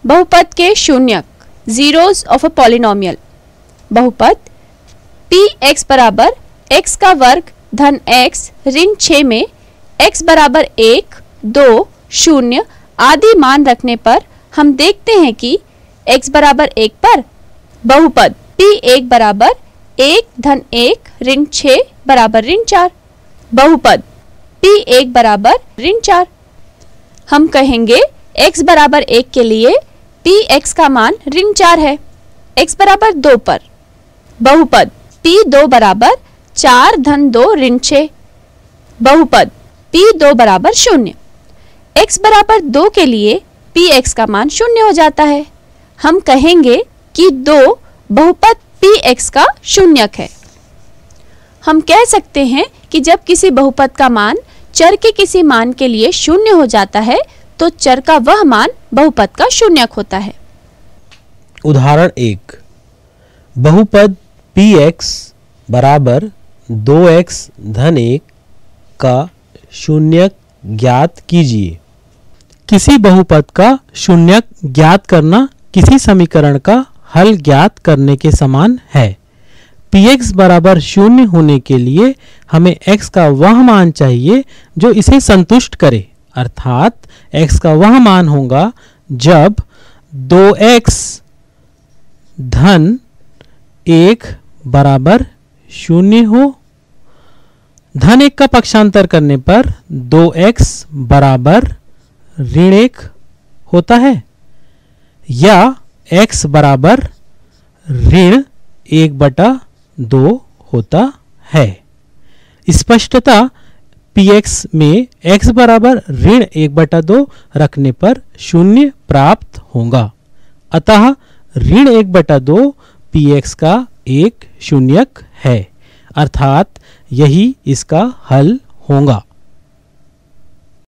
बहुपद के शून्यक, जीरोस ऑफ अ पॉलिनोमियल। बहुपद px बराबर x का वर्ग धन x ऋण 6 में x बराबर 1, 2, 0 आदि मान रखने पर हम देखते हैं कि x बराबर 1 पर बहुपद p1 बराबर 1 धन 1 ऋण 6 बराबर ऋण 4। बहुपद p1 बराबर ऋण 4। हम कहेंगे x बराबर 1 के लिए px का मान ऋण 4 है। x बराबर 2 पर बहुपद p2 बराबर 4 धन 2 ऋण 6। बहुपद p2 बराबर 0। x बराबर 2 के लिए px का मान 0 हो जाता है। हम कहेंगे कि 2 बहुपद px का शून्यक है। हम कह सकते हैं कि जब किसी बहुपद का मान चर के किसी मान के लिए 0 हो जाता है तो चर का वह मान बहुपद का शून्यक होता है। उदाहरण 1, बहुपद px बराबर 2x धन 1 का शून्यक ज्ञात कीजिए। किसी बहुपद का शून्यक ज्ञात करना किसी समीकरण का हल ज्ञात करने के समान है। px बराबर 0 होने के लिए हमें x का वह मान चाहिए जो इसे संतुष्ट करे, अर्थात x का वह मान होगा जब 2x धन 1 बराबर 0 हो। धन 1 का पक्षांतर करने पर 2x बराबर ऋण 1 होता है या x बराबर ऋण 1/2 होता है। स्पष्टता px में x बराबर ऋण 1/2 रखने पर 0 प्राप्त होगा। अतः ऋण 1/2 px का एक शून्यक है, अर्थात यही इसका हल होगा।